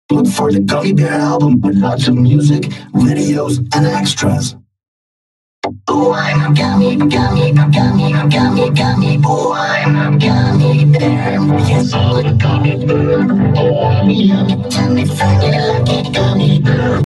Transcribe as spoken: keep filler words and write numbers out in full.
Look for the Gummy Bear album with lots of music, videos, and extras. Oh, I'm a gummy, gummy, gummy, gummy, gummy. Oh, I'm a gummy bear. Yes, I'm a gummy bear. Oh, I'm a gummy, funny, lucky.